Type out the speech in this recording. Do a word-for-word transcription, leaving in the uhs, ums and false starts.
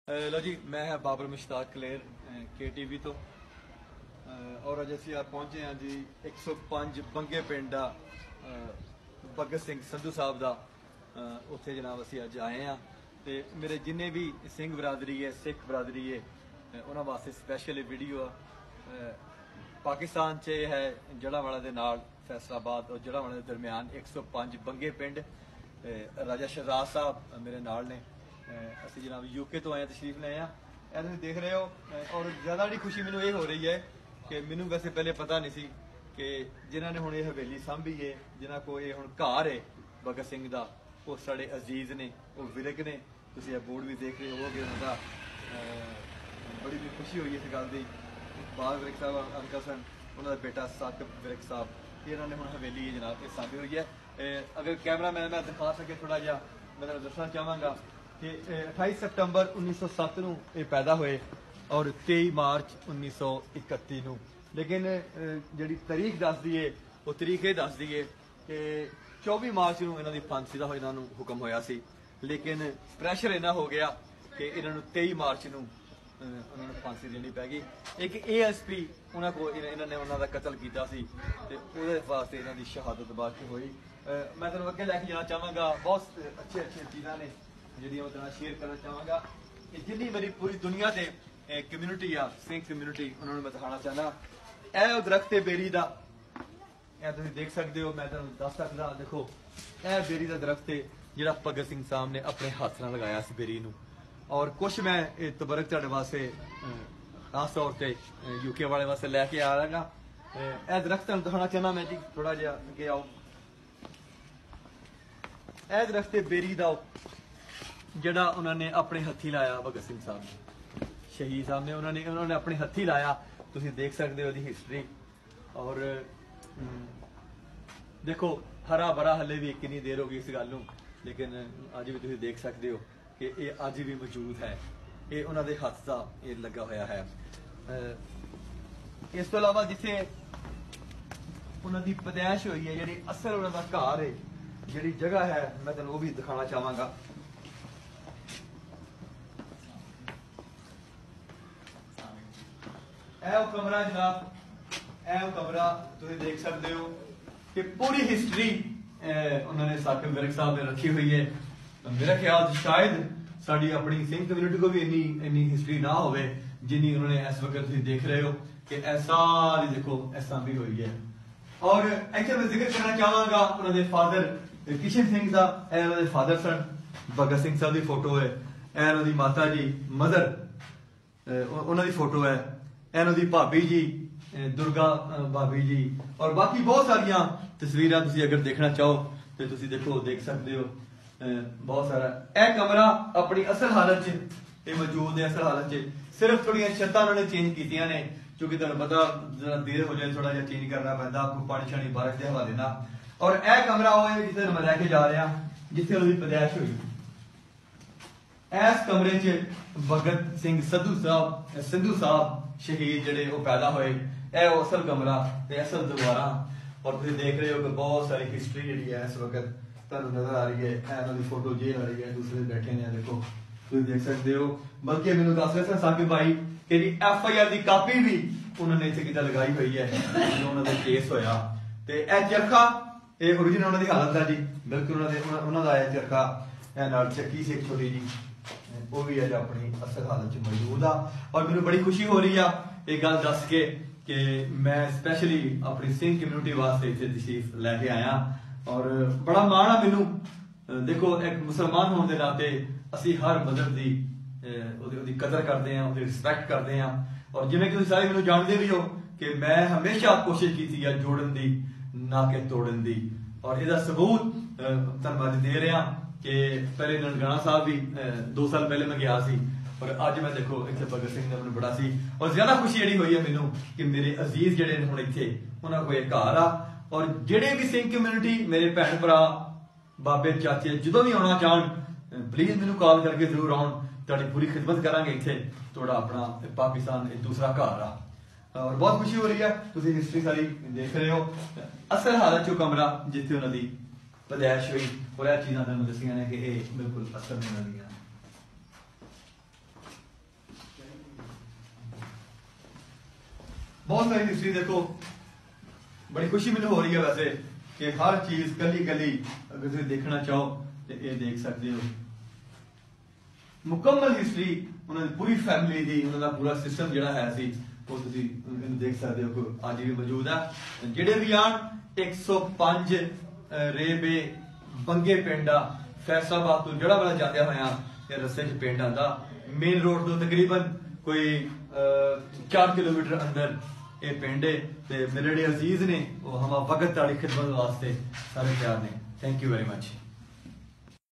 लो जी, मैं है बाबर मुश्ताक कलेर के टी वी तो और अज असी पहुंचे हैं जी एक सौ पांच बंगे पिंड आ भगत सिंह संधू साहब का उत्थे जनाब असी अज आए हैं। तो मेरे जिन्ने भी सिंह बरादरी है, सिख बरादरी है, उन्होंने वास्ते स्पैशल वीडियो आ। पाकिस्तान च है जड़ावाला दे नाल फैसलाबाद और जड़ावाला के दरम्यान एक सौ पांच बंगे पिंड। राजा शहजाद साहब मेरे नाल ने, ਅਸੀਂ जनाब यूके तो आए तशरीफ ले आए। ਇਹ ਤੁਸੀਂ देख रहे हो और ज़्यादा जी खुशी मैनू ये हो रही है कि मैनू वैसे पहले पता नहीं सी कि जिन्होंने हुण ये हवेली सांभी है, जिन्हों को ये हुण घर है भगत सिंह का, वो साढ़े अजीज ने, वो विरक ने। तुसीं ये बोर्ड भी देख रहे होवोगे उन्होंने, बड़ी भी खुशी हुई इस गल की। बाल विरक साहब अंकल सन, उन्होंने बेटा साकिब विरक साहब, इन्होंने हुण हवेली है जनाब ये सांभी हुई है। अगर कैमरा मैन मैं दिखा सके थोड़ा जहा, मैं दसना चाहवागा कि अठाईस सितंबर उन्नीस सौ सत्त नूं ये पैदा हुए और तेई मार्च उन्नीस सौ इकत्ती नूं। लेकिन जी तारीख दस दी है, वो तारीख ये दस दी है कि चौबी मार्च नूं इन्हां दी फांसी का इन्हां नूं हुक्म होया सी, लेकिन प्रैशर इन्ना हो गया कि इन्हां नूं तेई मार्च नूं उन्होंने फांसी देनी पै गई। एक ए एस पी उन्होंने को इन्होंने उन्होंने कतल किया सी ते उहदे वास्ते इन्हां दी शहादत बाद च हुई। मैं तुहानूं अगे लैके जाना चाहांगा, बहुत अच्छी अच्छी चीज़ां ने ਜਿਹੜੀਆਂ मैं शेयर करना चाहांगा कि जिन्नी मेरी पूरी दुनिया से कम्यूनिटी आ सिंह कम्यूनिटी, उन्होंने मैं दिखाना चाहना। यह दरख्त है बेरी का, यह तुम देख सकते हो, मैं तुम दस सकता। देखो यह बेरी का दरख्त है जिहड़ा भगत सिंह साहब ने अपने हाथ नाल लगाया सी बेरी नूं। और कुछ मैं तबरक तुहाडे वास्ते खास तौर पर यूके वाले वास्ते लैके आ रहा। यह दरख्त तुहानूं दिखाना चाहना मैं जी, थोड़ा जिहा अगे आओ। यह दरख्त है बेरी का जड़ा उन्होंने अपने हथी लाया, भगत सिंह साहब ने, शहीद साहब ने, उन्होंने उन्होंने अपने हथी लाया। तुम देख सकते हो उसकी हिस्टरी। और देखो हरा भरा हले भी कितनी देर होगी इस गल, लेकिन अज भी तुम देख सकते हो कि ये अज भी मौजूद है। ये उन्होंने हथ का ये लगा होया है। इस तो इलावा जिथे उन्होंने पैदाइश हुई है, जी असल उन्होंने घर है, जी जगह है, मैं तुम वो भी दिखाना चाहवागा। ਇਹ कमरा जनाब, ਇਹ कमरा तुम देख सकते हो कि पूरी हिस्टरी उन्होंने साकिब विरक साहब ने रखी हुई है। मेरा ख्याल शायद साड़ी अपनी सिंह कम्यूनिटी को भी इन्नी इन्नी हिस्टरी ना हो जिन्नी उन्होंने इस वक्त तुम देख रहे हो कि ऐ सारी देखो ऐसा भी हुई है। और एक्चुअली मैं जिक्र करना चाहवागा उन्होंने फादर किशन सिंह का, उन्होंने फादर सन भगत सिंह साहब की फोटो है, उन्होंने माता जी मदर उन्होंने फोटो है, इन्हों की भाभी जी दुर्गा भाभी जी, और बाकी बहुत सारिया तस्वीर तुम अगर देखना चाहो तो तुम देखो देख सकते हो बहुत सारा। यह कमरा अपनी असल हालत च मौजूद है, असल हालत च सिर्फ थोड़िया छत्तां उन्होंने चेंज की ने, क्योंकि तुहानूं पता जरा देर हो जाए थोड़ा जिहा चेंज करना पैंदा, पानी शानी बारिश के हवाले ना। और यह कमरा वो है जिसे मैं लैके जा रहा जिथे उन्होंने पैदाइश हुई। इस कमरे च भगत सिंह संधू साहब संधू साहब शहीद जड़े वो पैदा हुए। यह असल कमरा असल दीवारा, और तुम देख रहे हो कि बहुत सारी हिस्टरी जी है इस वक्त तुहानूं नजर आ रही है। इन्होंने फोटो जेल आ रही है, दूसरे बैठे ने, देखो तुम देख सकते हो। बल्कि मैंने दस रहे थे साकिब भाई कि एफ आई आर की कापी भी उन्होंने इतने कितना लगाई हुई है जो उन्होंने केस होया। तो यह चरखा ये ओरिजिनल उन्होंने हालत है जी, बिल्कुल उन्होंने चरखा नाल चक्की से एक छोटी जी वो भी अज अपनी असल हालत च मौजूद आ। और मैंने बड़ी खुशी हो रही है ये गल दस के कि मैं स्पैशली अपनी सिंह कम्यूनिटी वास्ते इतने तशरीफ लैके आया। और बड़ा माण आ मैनू, देखो एक मुसलमान होने के नाते असी हर मजहब की कदर करते हैं, उसकी रिस्पैक्ट करते हैं। और जिवें कि तुसीं सारे मैनू जानते भी हो कि मैं हमेशा कोशिश की है जोड़न की ना कि तोड़न की। और इसका सबूत तुहानूं अज दे रहा कि पहले ननकाना साहब भी दो साल पहले मैं गया सी, और अज मैं देखो इतने भगत सिंह ने मैंने बड़ा सी। और ज्यादा खुशी जी हुई है मैनू कि मेरे अजीज जड़े हुण इत्थे उन्होंने कोई घर आ। और जेडे भी सिंह कम्यूनिटी मेरे भैन भरा बाबे चाचे जो भी आना चाहन प्लीज मैनू कॉल करके जरूर आउन, तुहाडी पूरी खिदमत करांगे। इत्थे तुहाडा अपना पाकिस्तान एक दूसरा घर आ। और बहुत खुशी हो रही है, तुम हिस्टरी सारी देख रहे हो। असल हालत चो कमरा जिथे उन्होंने पैदाइश हुई, और यह चीज़ां तुहानूं दस्सियां ने कि ये बिल्कुल असल में उन्होंने बहुत सारी हिस्ट्री देखो, बड़ी खुशी मैंने हो रही है वैसे कि हर चीज गली गली अगर तुम देखना चाहो तो ये देख सकते हो। मुकम्मल हिस्ट्री उन्होंने पूरी फैमिली दी, उन्होंने पूरा सिस्टम जिहड़ा है सी वो तुसी देख सकते हो कि आज भी मौजूद है। जेडे भी आन एक सौ पांच रेबे बंगे पिंड आ फैसलाबाद तो जड़ा वाला जाते होया ये रस्ते च पिंड आंदा, मेन रोड तो तकरीबन कोई चार किलोमीटर अंदर ये पिंड है। ते मेरे जेह्ड़े अजीज ने वो हम वक्त ताड़ी खिदमत वास्ते सारे तैयार ने। Thank you very much.